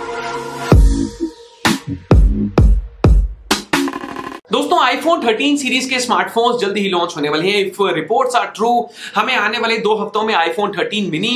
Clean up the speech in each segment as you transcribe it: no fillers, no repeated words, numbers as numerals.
दोस्तों iPhone 13 series के smartphones जल्दी ही लॉन्च होने वाले हैं। इफ रिपोर्ट्स आर ट्रू, हमें आने वाले 2 हफ्तों में iPhone 13 mini,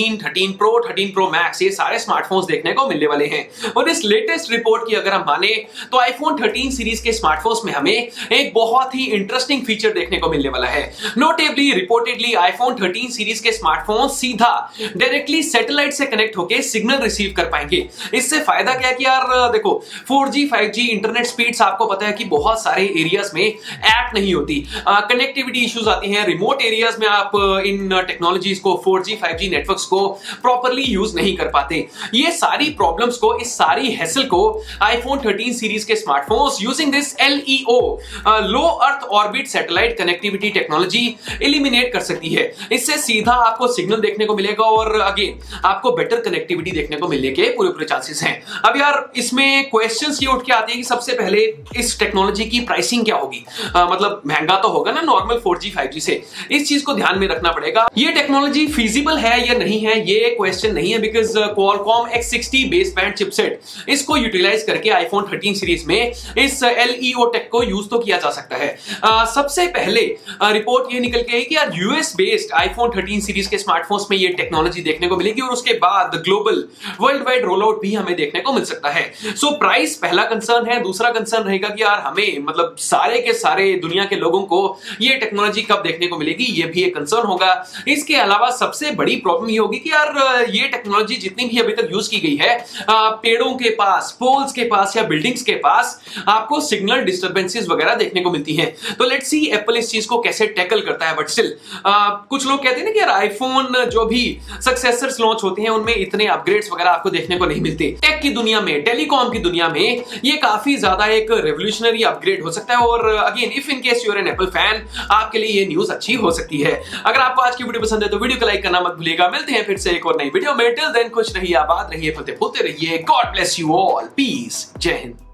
13 pro, 13 pro max ये सारे स्मार्टफोन्स देखने को मिलने वाले हैं। और इस लेटेस्ट रिपोर्ट की अगर हम माने तो आईफोन 13 सीरीज के स्मार्टफोन्स में हमें एक बहुत ही इंटरेस्टिंग फीचर देखने को मिलने वाला है। नोटेबली रिपोर्टेडली आईफोन 13 सीरीज के स्मार्टफोन सीधा डायरेक्टली सैटेलाइट से कनेक्ट होकर सिग्नल रिसीव कर पाएंगे। इससे फायदा क्या है कि यार देखो 4G 5G इंटरनेट स्पीड्स आपको पता है कि बहुत सारे एरियाज में ऐप नहीं होती, कनेक्टिविटी इश्यूज आती हैं। रिमोट एरियाज में आप इन टेक्नोलॉजीज को 4G 5G नेटवर्क्स को प्रॉपर्ली यूज नहीं कर पाते। ये सारी प्रॉब्लम्स को, इस सारी हैसल को आईफोन 13 सीरीज के smartphones using this LEO low earth orbit satellite connectivity technology eliminate कर सकती है। इससे सीधा आपको सिग्नल देखने को मिलेगा और अगेन आपको बेटर कनेक्टिविटी देखने को मिलने के पूरे चांसेस हैं। अब यार इसमें क्वेश्चंस ये उठ के आते हैं कि सबसे पहले इस टेक्नोलॉजी की प्राइसिंग क्या होगी। मतलब महंगा तो होगा ना नॉर्मल 4G 5G से, इस चीज को ध्यान में रखना पड़ेगा। ये टेक्नोलॉजी फीजिबल है या नहीं है ये क्वेश्चन नहीं है, because Qualcomm X60 base band chipset इसको यूटिलाइज करके आईफोन 13 सीरीज में इस LEO टेक को यूज तो किया जा सकता है। सबसे पहले रिपोर्ट ये निकल के आई कि यार यूएस बेस्ड आईफोन 13 सीरीज के स्मार्टफोन्स में ये टेक्नोलॉजी देखने को मिलेगी और उसके बाद global world wide roll out भी हमें देखने को मिल सकता है। सो प्राइस पहला कंसर्न है। दूसरा कंसर्न रहेगा कि यार हमें मतलब सारे के सारे दुनिया के लोगों को ये टेक्नोलॉजी कब देखने को मिलेगी, ये भी एक कंसर्न होगा। इसके अलावा सबसे बड़ी प्रॉब्लम ये होगी कि यार ये टेक्नोलॉजी जितनी भी अभी तक यूज की गई है पेड़ों के पास, पोल्स के पास या बिल्डिंग्स के पास आपको सिग्नल डिस्टर्बेंसेस वगैरह देखने को मिलती हैं। तो लेट्स सी एप्पल इस चीज को कैसे टैकल करता है। बट स्टिल कुछ लोग कहते हैं ना कि यार आईफोन जो भी सक्सेसर्स लॉन्च होते हैं उनमें इतने अपग्रेड्स वगैरह आपको देखने को नहीं मिलते। टेक की दुनिया में, टेलीकॉम की दुनिया में ये काफी ज्यादा एक रेवोल्यूशनरी अपग्रेड हो सकता है। और again if in case you are an Apple fan, आपके लिए ये न्यूज अच्छी हो सकती है। अगर आपको आज की वीडियो पसंद है तो वीडियो को लाइक करना मत भूलिएगा। मिलते हैं फिर से एक और नई वीडियो में। टिल देन खुश रहिए, आबाद रहिए, फतेह बोलते रहिए। God bless you all, peace, जय हिंद।